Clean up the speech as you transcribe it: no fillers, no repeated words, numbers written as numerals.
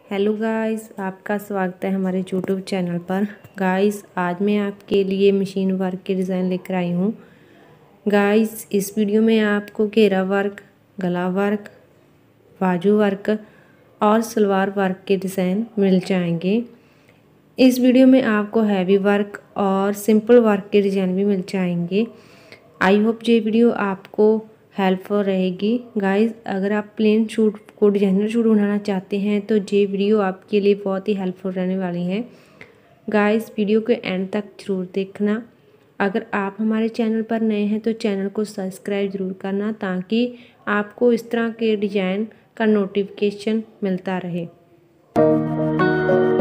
Hello guys, आपका स्वागत है हमारे यूट्यूब चैनल पर। गाइस, आज मैं आपके लिए मशीन वर्क के डिज़ाइन लेकर आई हूँ। गाइस, इस वीडियो में आपको घेरा वर्क, गला वर्क, बाजू वर्क और सलवार वर्क के डिज़ाइन मिल जाएंगे। इस वीडियो में आपको हैवी वर्क और सिंपल वर्क के डिज़ाइन भी मिल जाएंगे। आई होप ये वीडियो आपको हेल्पफुल रहेगी। गाइस, अगर आप प्लेन सूट को डिजाइनर सूट बनाना चाहते हैं तो ये वीडियो आपके लिए बहुत ही हेल्पफुल रहने वाली है। गाइस, वीडियो के एंड तक ज़रूर देखना। अगर आप हमारे चैनल पर नए हैं तो चैनल को सब्सक्राइब ज़रूर करना, ताकि आपको इस तरह के डिज़ाइन का नोटिफिकेशन मिलता रहे।